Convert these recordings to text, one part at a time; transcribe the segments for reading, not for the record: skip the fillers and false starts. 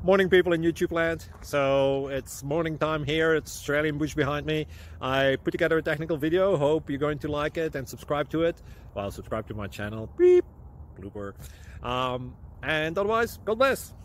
Morning, people in YouTube land. So it's morning time here. It's Australian bush behind me. I put together a technical video. Hope you're going to like it and subscribe to it. Well, subscribe to my channel. Beep, blooper. And otherwise, God bless.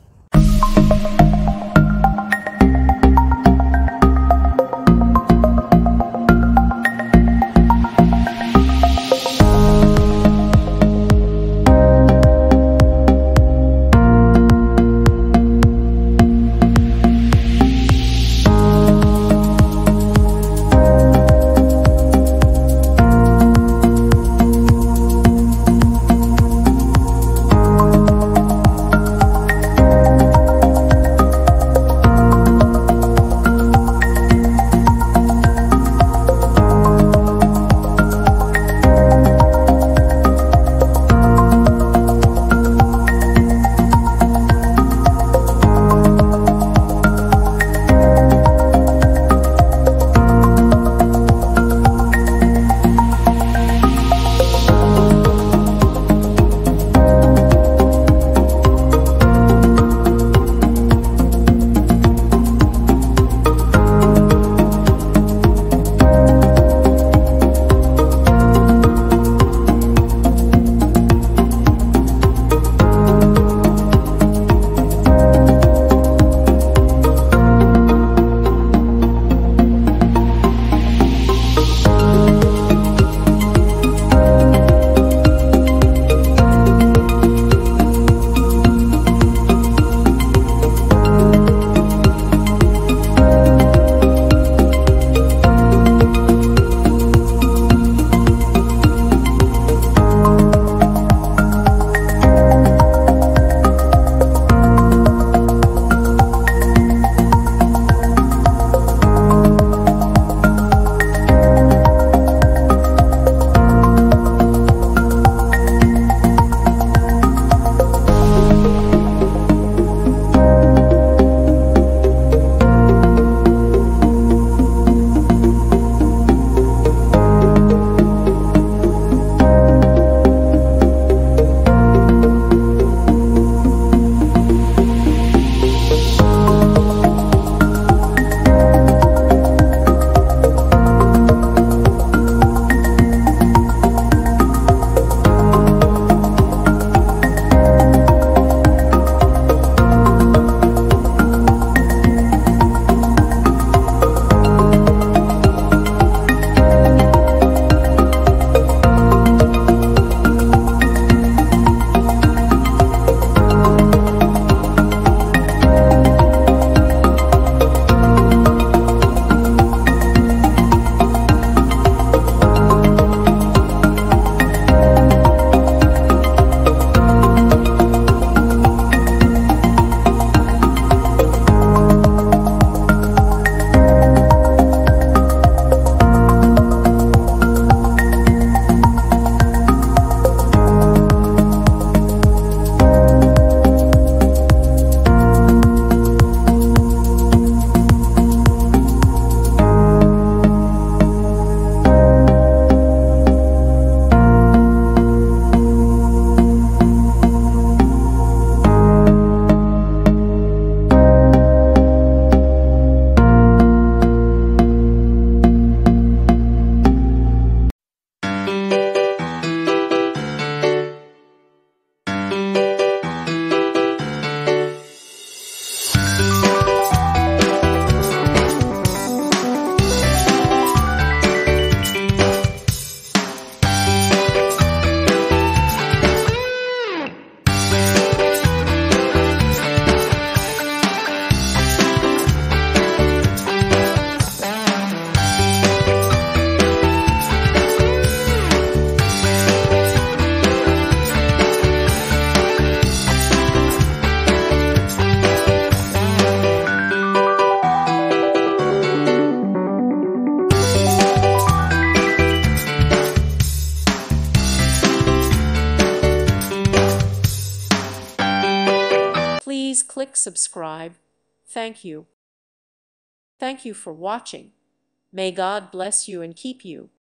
Please click subscribe. Thank you. Thank you for watching. May God bless you and keep you.